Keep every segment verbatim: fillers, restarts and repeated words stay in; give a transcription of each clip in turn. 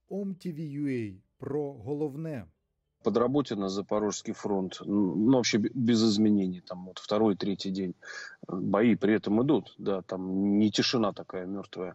ом-ті-ві.ua про головне. Подработе на Запорожский фронт, ну, вообще без изменений, там вот второй, третий день бои при этом идут, да, там не тишина такая мертвая.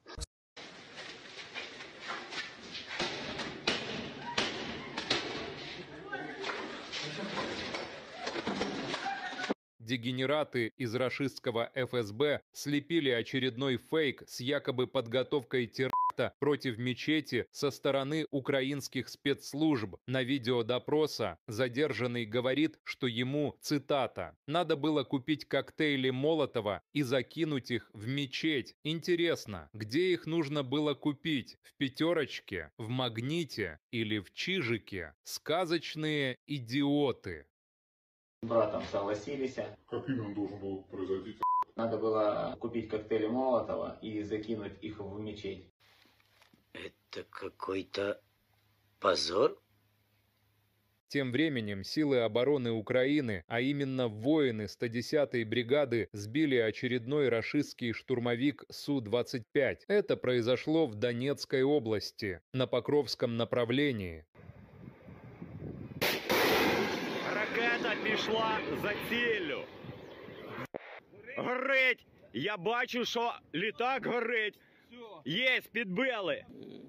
Дегенераты из рашистского эф эс бэ слепили очередной фейк с якобы подготовкой теракта против мечети со стороны украинских спецслужб. На видео допроса задержанный говорит, что ему, цитата, «надо было купить коктейли Молотова и закинуть их в мечеть». Интересно, где их нужно было купить? В Пятерочке, в Магните или в Чижике? Сказочные идиоты. Братом согласились. Как именно должен был произойти? Надо было купить коктейли Молотова и закинуть их в мечеть. Это какой-то позор? Тем временем силы обороны Украины, а именно воины сто десятой бригады, сбили очередной рашистский штурмовик Су двадцать пять. Это произошло в Донецкой области, на Покровском направлении. Ракета пішла за ціллю. Горить! Я бачу, що літак горить. Есть, підбили.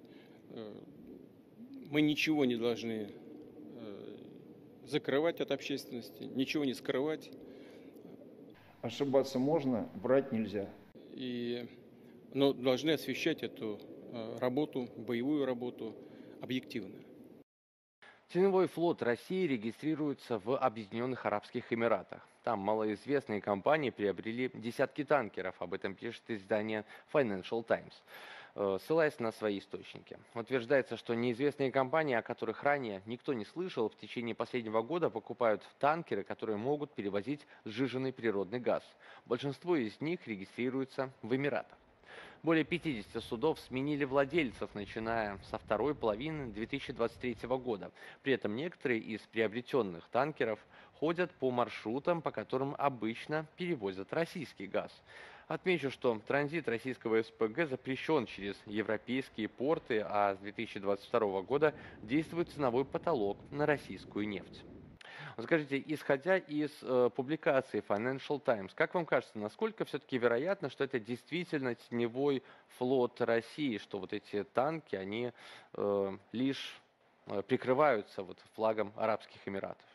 Мы ничего не должны закрывать от общественности, ничего не скрывать. Ошибаться можно, врать нельзя. И, но должны освещать эту работу, боевую работу объективно. Теневой флот России регистрируется в Объединенных Арабских Эмиратах. Там малоизвестные компании приобрели десятки танкеров. Об этом пишет издание Financial Times, ссылаясь на свои источники. Утверждается, что неизвестные компании, о которых ранее никто не слышал, в течение последнего года покупают танкеры, которые могут перевозить сжиженный природный газ. Большинство из них регистрируется в Эмиратах. Более пятидесяти судов сменили владельцев, начиная со второй половины две тысячи двадцать третьего года. При этом некоторые из приобретенных танкеров ходят по маршрутам, по которым обычно перевозят российский газ. Отмечу, что транзит российского эс пэ гэ запрещен через европейские порты, а с две тысячи двадцать второго года действует ценовой потолок на российскую нефть. Скажите, исходя из э, публикации Financial Times, как вам кажется, насколько все-таки вероятно, что это действительно теневой флот России, что вот эти танки, они э, лишь э, прикрываются вот флагом Арабских Эмиратов?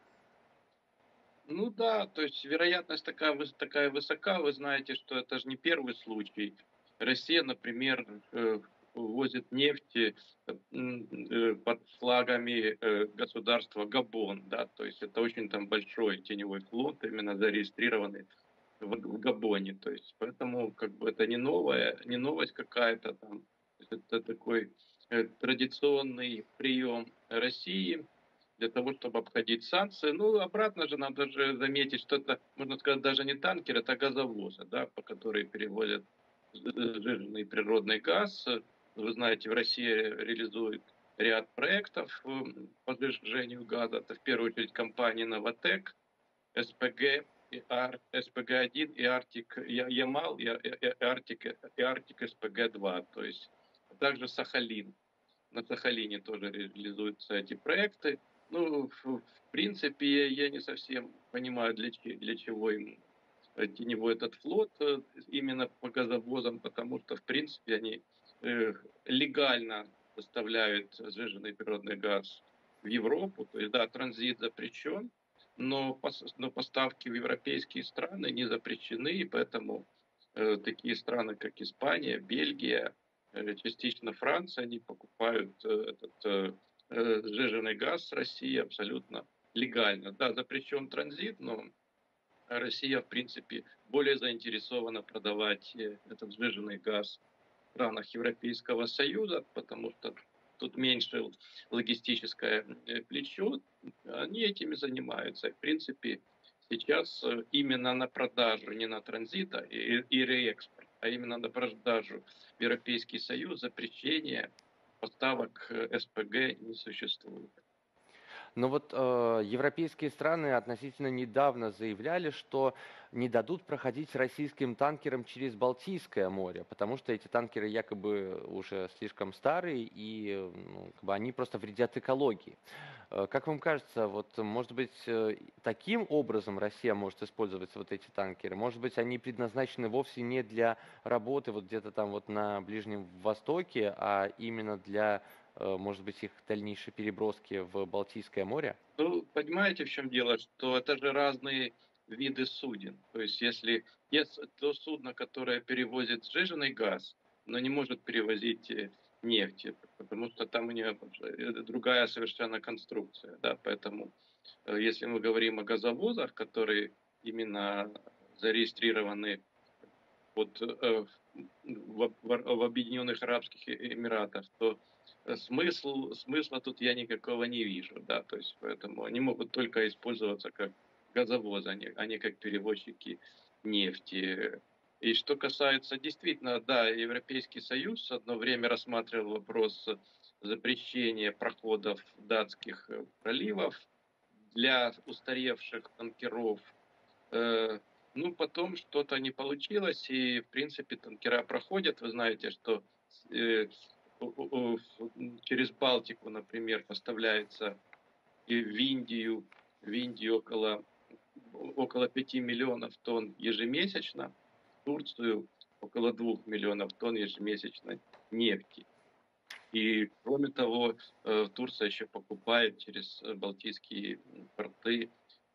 Ну да, то есть вероятность такая, такая высока, вы знаете, что это же не первый случай. Россия, например, э, возит нефть под флагами государства Габон, да, то есть это очень там большой теневой флот, именно зарегистрированный в Габоне, то есть поэтому как бы это не новая, не новость какая-то там, это такой традиционный прием России для того, чтобы обходить санкции. Ну, обратно же надо же заметить, что это, можно сказать, даже не танкер, это газовозы, да, по которым перевозят сжиженный природный газ. Вы знаете, в России реализует ряд проектов по сжижению газа. Это в первую очередь компания «Новотек», эс пэ гэ, эс пэ гэ один и Артик Ямал, и Артик, и Артик эс пэ гэ два. То есть также Сахалин. На Сахалине тоже реализуются эти проекты. Ну, в принципе, я не совсем понимаю, для, для чего им теневой этот флот именно по газовозам, потому что, в принципе, они легально доставляют сжиженный природный газ в Европу. То есть, да, транзит запрещен, но, но поставки в европейские страны не запрещены, и поэтому э, такие страны, как Испания, Бельгия, э, частично Франция, они покупают э, этот э, сжиженный газ с России абсолютно легально. Да, запрещен транзит, но Россия, в принципе, более заинтересована продавать этот сжиженный газ в странах Европейского Союза, потому что тут меньше логистическое плечо. Они этими занимаются. В принципе, сейчас именно на продажу, не на транзит и, и реэкспорт, а именно на продажу в Европейский Союз запрещения поставок эс пэ гэ не существует. Но вот э, европейские страны относительно недавно заявляли, что не дадут проходить российским танкерам через Балтийское море, потому что эти танкеры якобы уже слишком старые и ну, как бы они просто вредят экологии. Э, Как вам кажется, вот может быть э, таким образом Россия может использовать вот эти танкеры? Может быть, они предназначены вовсе не для работы вот где-то там вот на Ближнем Востоке, а именно для, э, может быть, их дальнейшей переброски в Балтийское море? Ну, понимаете, в чем дело, что это же разные виды суден. То есть, если есть то судно, которое перевозит сжиженный газ, но не может перевозить э, нефть, потому что там у нее другая совершенно конструкция, да, поэтому э, если мы говорим о газовозах, которые именно зарегистрированы вот, э, в, в, в Объединенных Арабских Эмиратах, то смысл, смысла тут я никакого не вижу, да, то есть поэтому они могут только использоваться как газовозы, а не, а не как перевозчики нефти. И что касается, действительно, да, Европейский Союз одно время рассматривал вопрос запрещения проходов датских проливов для устаревших танкеров. Э, ну, потом что-то не получилось, и, в принципе, танкера проходят. Вы знаете, что э, через Балтику, например, поставляется и в Индию, в Индию около, около пяти миллионов тонн ежемесячно, в Турцию около двух миллионов тонн ежемесячно нефти. И, кроме того, Турция еще покупает через балтийские порты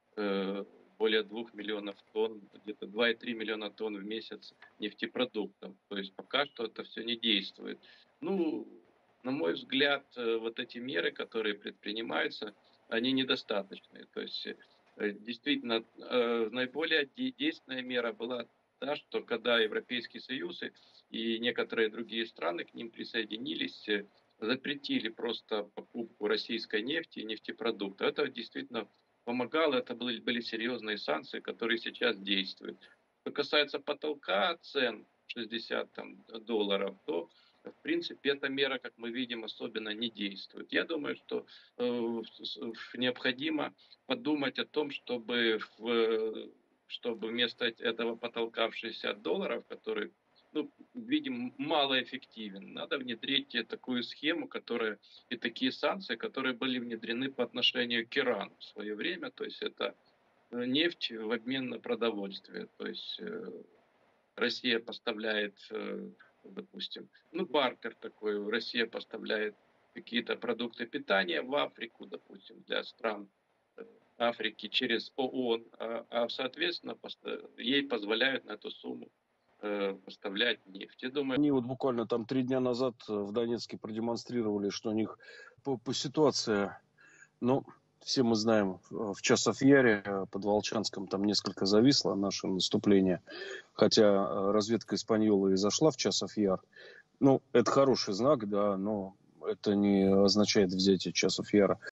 более двух миллионов тонн, где-то два и три миллиона тонн в месяц нефтепродуктов. То есть пока что это все не действует. Ну, на мой взгляд, вот эти меры, которые предпринимаются, они недостаточны. То есть действительно наиболее действенная мера была та, что когда Европейский Союз и некоторые другие страны к ним присоединились, запретили просто покупку российской нефти и нефтепродуктов. Это действительно помогало, это были, были серьезные санкции, которые сейчас действуют. Что касается потолка цен шестьдесят там, долларов, то в принципе эта мера, как мы видим, особенно не действует. Я думаю, что э, необходимо подумать о том, чтобы, в, чтобы вместо этого потолка в шестьдесят долларов, который, ну, видим, малоэффективен, надо внедрить такую схему, которая и такие санкции, которые были внедрены по отношению к Ирану в свое время. То есть это нефть в обмен на продовольствие. То есть э, Россия поставляет, э, допустим, ну, бартер такой, Россия поставляет какие-то продукты питания в Африку, допустим, для стран Африки через ООН, а, а соответственно, ей позволяют на эту сумму поставлять нефть. Я думаю... Они вот буквально там три дня назад в Донецке продемонстрировали, что у них по, по ситуации, ну, все мы знаем, в Часов-Яре под Волчанском там несколько зависло наше наступление, хотя разведка Испаньолы и зашла в Часов-Яр. Ну, это хороший знак, да, но это не означает взятие Часов-Яра.